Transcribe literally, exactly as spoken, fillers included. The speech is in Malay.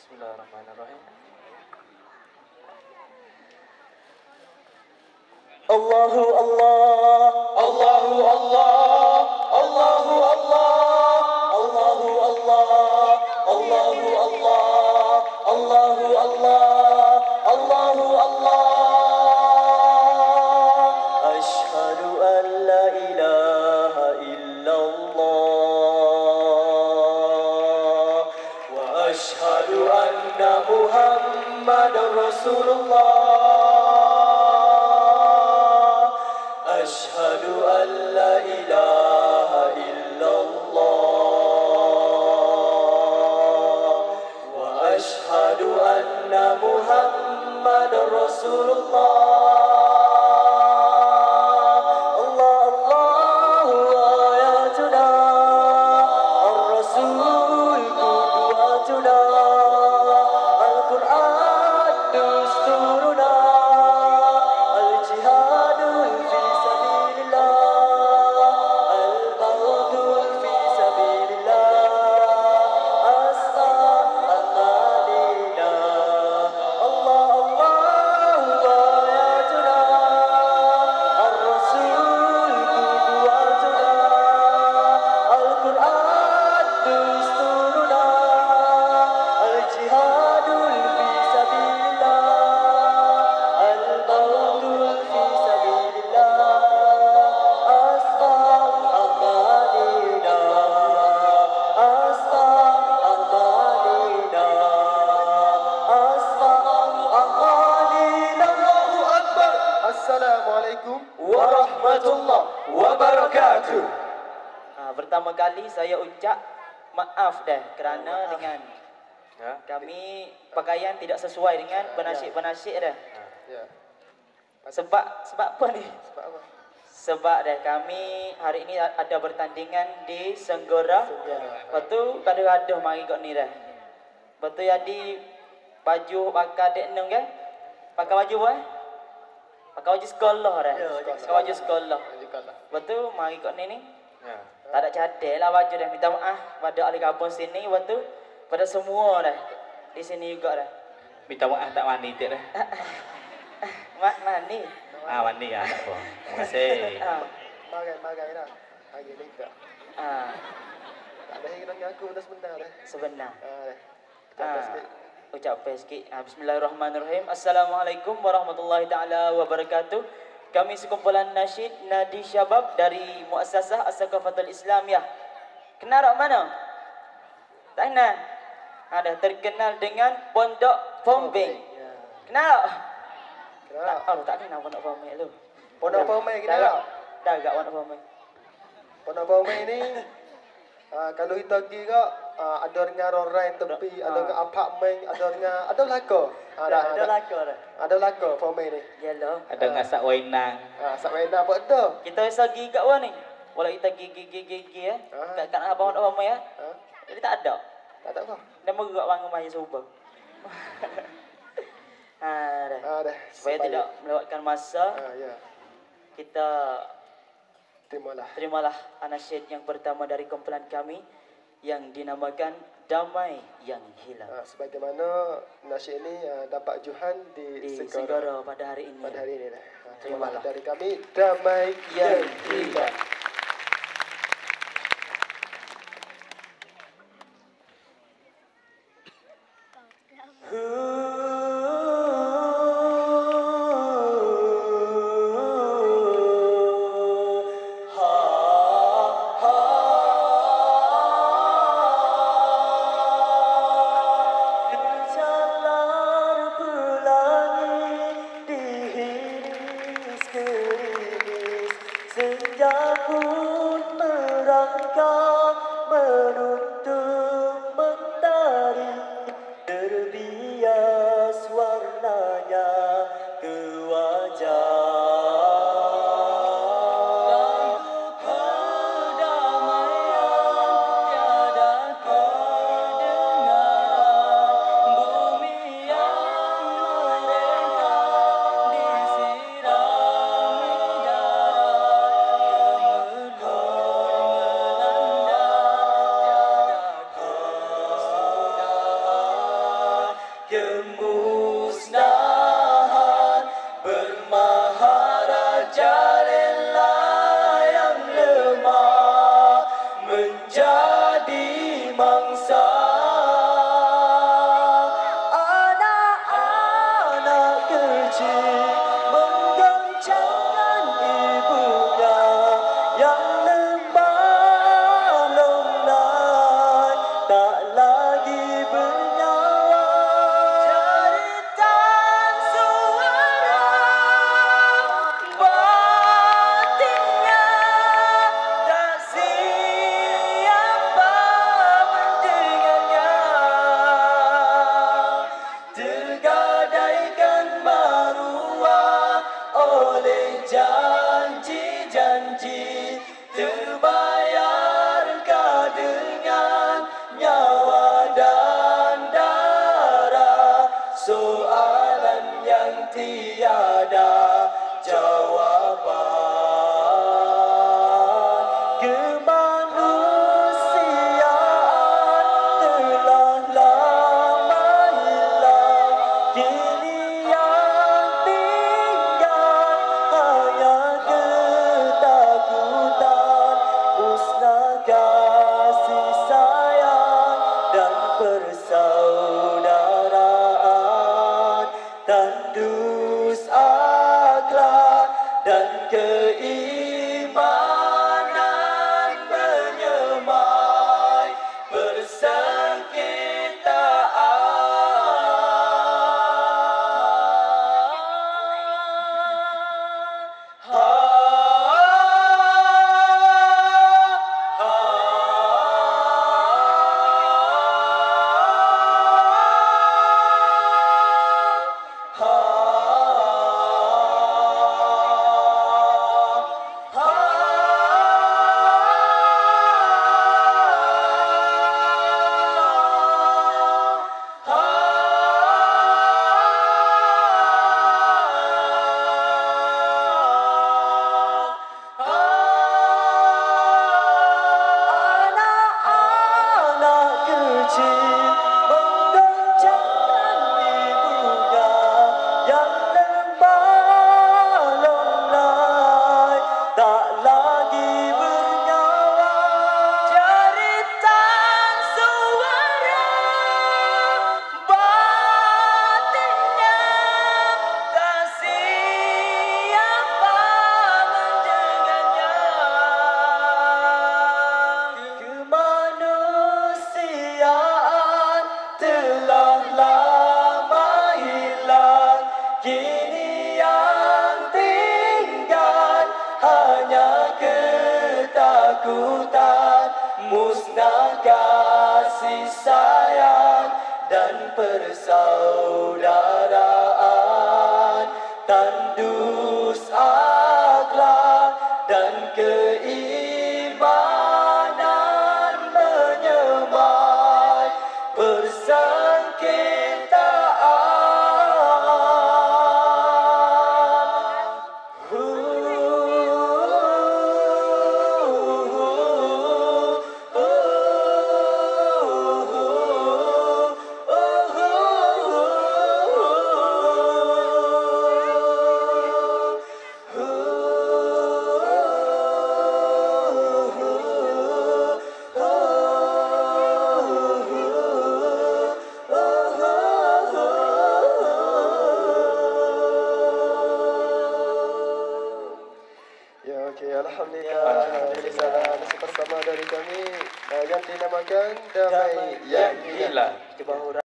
Bismillahirrahmanirrahim. Allahu Allah, Allahu Allah, Allahu Allah, Allahu Allah, Allahu Allah, Allahu Allah, Allahu Allah. Ashhadu an la ilaha illallah wa ashhadu anna Muhammadar Rasulullah. أشهد أن لا إله إلا الله وأشهد أن محمد رسول الله الله الله آياتنا الرسول قدوتنا القرآن دستورنا الجهاد في سبيل الله البغض في سبيل الله أسأل أمانينا الله الله آياتنا الرسول قدوتنا القرآن دستورنا الجهاد في سبيل الله البغض في سبيل الله أسأل أمانينا أسأل أمانينا أسأل أمانينا الله أكبر. Assalamualaikum warahmatullahi wabarakatuh. Ha, pertama kali saya ucap maaf dah kerana maaf. dengan Ya. kami pakaian tidak sesuai dengan penasik-penasik dah. Ya. Sebab sebab apa ni? Sebab apa? Sebab dah kami hari ini ada bertandingan di Senggora. Lepas tu kada-kada mari kat ni dah. Lepas tu jadi baju pakai dek enam kan? Pakai baju apa? Eh? Pakai baju sekolah dah. Ya, Pakai baju sekolah. Jugalah. Lepas tu mari kat ni ni. Ya. Tak ada cadel lah baju dah. Minta maaf pada ahli kampung sini. Lepas tu pada semua dah. Di sini juga dah. Minta maaf tak mandi tak dah. Mak mani. Ah mandi ah. Tak apa. Terima kasih. Ah. Magai-magai dah. Hari ni tak. Ah, Tak ada yang dengan aku dah sebentar dah. sebenar. Ah, dah. Kita Ah, sikit. ucap sikit. Ah, Bismillahirrahmanirrahim. Assalamualaikum warahmatullahi taala wabarakatuh. Kami sekumpulan nasyid Nadi Syabab dari Muassasah As-Saqafatul Islamiyah. Kenal tak mana? Tak kenal. Ada terkenal dengan Pondok Pombeng. Ya. Kenal tak? Kenal? Tak, oh, tak kenal Pondok Pombeng lu. Pondok Pombeng kenal Dah- tak? Dah agak Pondok Pombeng. Pondok Pombeng ni ah, kalau kita pergi ke ah, ada dengan orang tepi, ada Ah. dengan apartmen, ada dengan ada laka. Ah, Dah, dah, dah ada. laka dah. Ada laka Pombeng ni. Yalah. Ada ngasak wainang. Ah, sak wena apa ada? Kita bisa gigi kat mana ni? Walau kita gigi gigi gigi ya. Ah. Kat kat abang nak ramai ya. Ha? Jadi tak ada. Tak tak apa. Dia megerak bangun banyak subang. ha dah. Ah, dah. Supaya Sebaya. tidak melewatkan masa, Ah, ya. kita Terimalah. terimalah anasyid yang pertama dari kumpulan kami yang dinamakan Damai yang Hilang. Ah, sebagaimana nasyid ini ah, dapat juhan di, Di Segara Senggara pada hari ini. pada hari ini dah. Ah, Terimalah. terimalah dari kami damai yang hilang. Jalan pelangi dihiris gerimis senja tiada jawaban. Kemanusiaan telah lama hilang, kini yang tinggal hanya ketakutan. Musnah kasih sayang dan persaudaraan, tandus akhlak dan keimanan menyemai persengketaan. Kini yang tinggal hanya ketakutan. Musnah kasih sayang dan persaudaraan, tandus akhlak dan keimanan menyemai persengketaan. Ya, okey, alhamdulillah. Ini salah nasi bersama dari kami uh, yang dinamakan Damai Yang Hilang. Hilang.